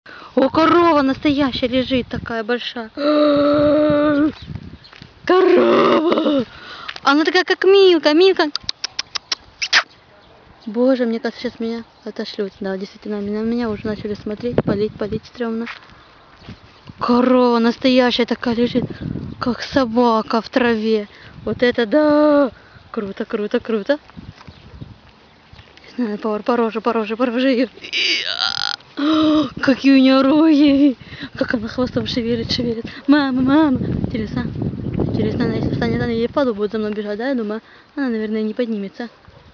О, корова настоящая лежит, такая большая. Корова! Она такая, как Милка, Милка. Боже, мне кажется, сейчас меня отошлют. Да, действительно, на меня уже начали смотреть, палить стрёмно. Корова настоящая такая лежит, как собака в траве. Вот это да! Круто, круто, круто. Пороже ее. Какие у нее роги! Как она хвостом шевелит. Мама. Интересно, она если встанет, она ей паду будет за мной бежать, да? Я думаю, она, наверное, не поднимется.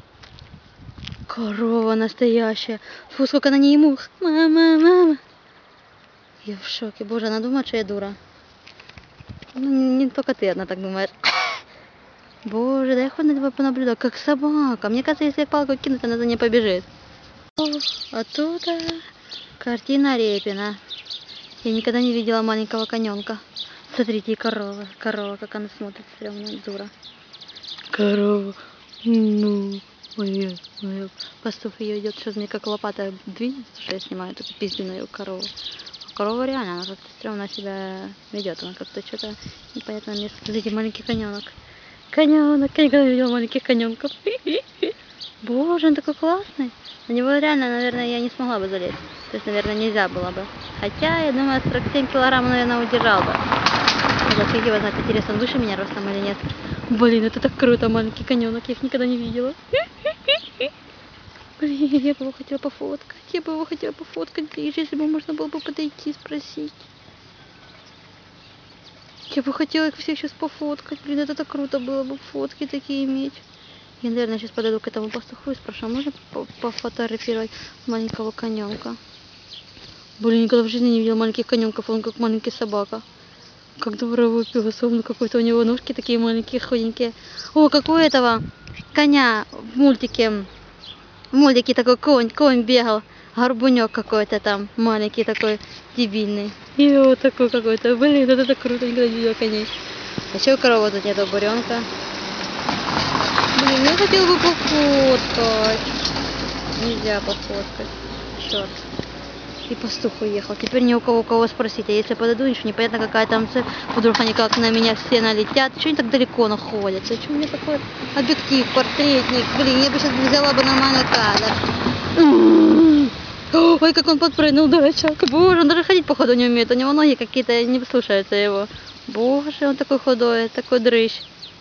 Корова настоящая. Фу, сколько на ней мух. Мама. Я в шоке. Боже, она думает, что я дура. Ну, не только ты одна так думаешь. Боже, дай хоть на тебя понаблюдать, как собака. Мне кажется, если палку кинуть, она за ней побежит. А тут картина Репина. Я никогда не видела маленького коненка. Смотрите, корова, как она смотрит, прям дура. Корова. Ну, моя. Пастух ее идет, что мне как лопата двинется, что я снимаю эту пизденную корову. Корова реально, она как-то стрёмно себя ведет, она как-то что-то непонятное место. Смотрите, маленький коненок. Коненок, я никогда не видела маленьких коненков. Боже, он такой классный. На него реально, наверное, я не смогла бы залезть. То есть, наверное, нельзя было бы. Хотя, я думаю, 47 килограмм, наверное, удержал бы. Вот, как его знать, интересно, он выше меня ростом или нет. Блин, это так круто, маленький коненок, я их никогда не видела. Блин, я бы его хотела пофоткать. Ближе, если бы можно было бы подойти и спросить. Я бы хотела их всех сейчас пофоткать. Блин, это так круто было бы фотки такие иметь. Я, наверное, сейчас подойду к этому пастуху и спрошу, а можно пофотографировать маленького коненка? Блин, никогда в жизни не видела маленьких коненков, он как маленький собака. Как дворовой пес, он какой-то у него ножки такие маленькие, худенькие. О, как у этого коня в мультике. В мультике такой конь бегал. Горбунек какой-то там, маленький такой, дебильный. И вот такой какой-то. Блин, это так круто, никогда не видела коней. А еще у коровы тут нету буренка. Блин, я хотела бы пофоткать. Нельзя пофоткать. Черт. И пастух уехал. Теперь ни у кого спросить. А если подойду, ничего непонятно, какая там цель. Вдруг они как на меня все налетят. Чего они так далеко находятся? Чего у меня такой объектив, портретник? Блин, я бы сейчас взяла бы нормальный кадр. Ой, как он подпрыгнул, дурачок. Боже, он даже ходить походу не умеет. У него ноги какие-то не слушаются его. Боже, он такой худой, такой дрыщ.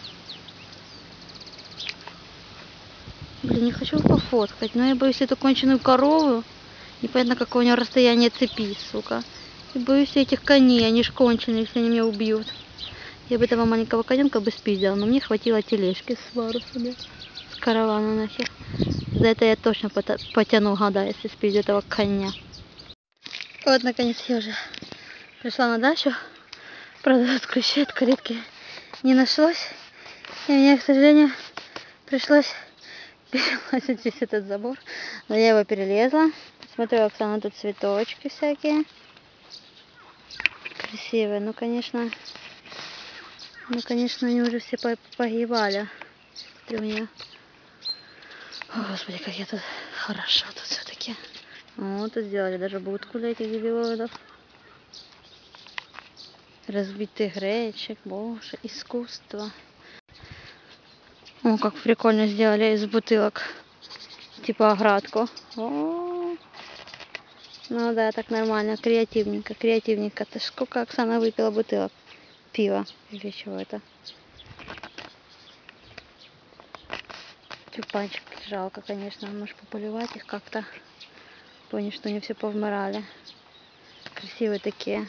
Блин, не хочу пофоткать, но я боюсь эту конченую корову. Непонятно, какое у него расстояние цепи, сука. И боюсь этих коней, они ж конченые, если они меня убьют. Я бы этого маленького коненка бы спиздила, но мне хватило тележки с варусами, с каравана нахер. За это я точно потяну года, если спиздю этого коня. Вот, наконец, я уже пришла на дачу. Правда, тут ключей от калитки не нашлось. И мне, к сожалению, пришлось перелазить весь этот забор. Но я его перелезла. Смотрю, Оксана, тут цветочки всякие. Красивые. Ну, конечно, они уже все погибали. Смотри, у меня. О, Господи, как я тут хорошо тут все-таки. Вот, тут сделали даже будку для этих дебилоидов. Разбитых гречек. Боже, искусство. О, как прикольно сделали из бутылок. Типа оградку. О, ну да, так нормально. Креативненько. Ты сколько Оксана выпила бутылок пива? Или чего это? Тюльпанчик жалко, конечно. Может пополивать их как-то. Понял, что они все повмирали. Красивые такие.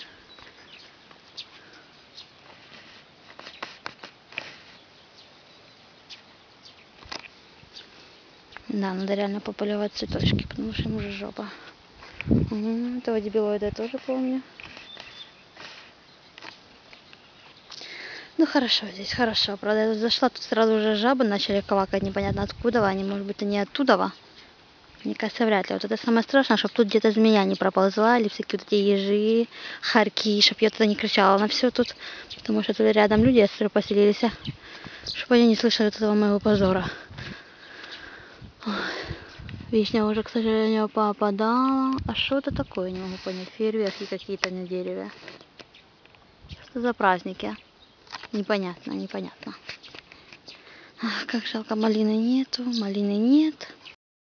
Да, надо реально пополивать цветочки, потому что им уже жопа. Этого дебилоида я тоже помню. Ну хорошо, здесь хорошо. Правда, я зашла, тут сразу уже жабы начали квакать, непонятно откуда они. Может быть, они оттуда. Мне кажется, вряд ли. Вот это самое страшное, чтобы тут где-то змея не проползла, или всякие вот эти ежи, хорьки, чтобы я туда не кричала на все тут. Потому что тут рядом люди, если поселились, чтобы они не слышали от этого моего позора. Ой. Вишня уже, к сожалению, попадала. А что это такое, не могу понять. Фейерверки какие-то на дереве. Что за праздники? Непонятно, непонятно. Ах, как жалко, малины нету, малины нет.